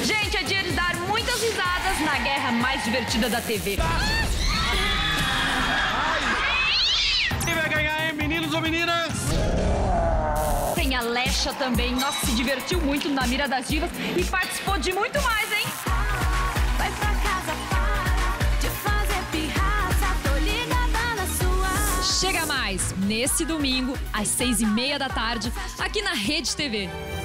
Gente, é dia de dar muitas risadas na guerra mais divertida da TV. Quem vai ganhar, hein, meninos ou meninas? Tem a Lecha também. Nossa, se divertiu muito na Mira das Divas e participou de muito mais, hein? Vai pra casa, para de fazer pirraça, tô ligada na sua. Chega mais, nesse domingo, às 6h30 da tarde, aqui na Rede TV.